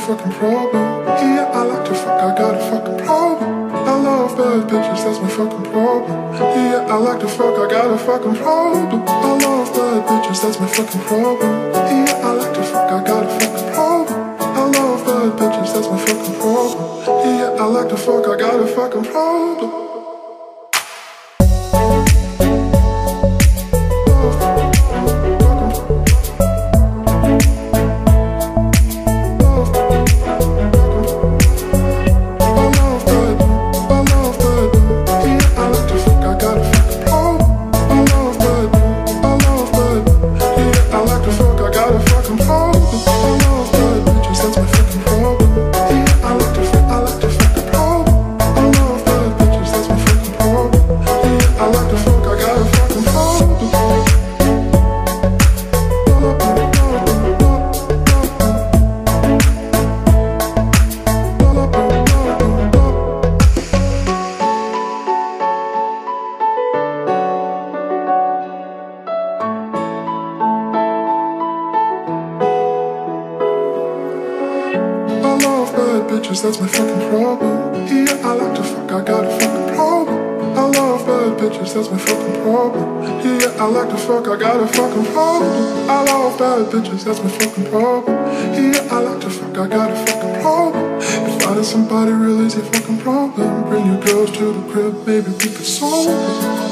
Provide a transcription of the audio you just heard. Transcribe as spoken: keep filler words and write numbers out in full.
fucking problem. Yeah, I like to fuck, I got a fucking problem. I love bad bitches, that's my fucking problem. Yeah, I like to fuck, I got a fucking problem. I love bad bitches, that's my fucking problem. Yeah, I like to fuck, I got a fucking problem. I love bad bitches, that's my fucking problem. Yeah, I like to fuck, I got a fucking problem. Bitches, that's my fucking problem. Yeah, I like to fuck, I got a fucking problem. I love bad bitches, that's my fucking problem. Yeah, I like to fuck, I got a fucking problem. I love bad bitches, that's my fucking problem. Yeah, I like to fuck, I got a fucking problem. If finding somebody real is your fucking problem, bring your girls to the crib, maybe we could solve it.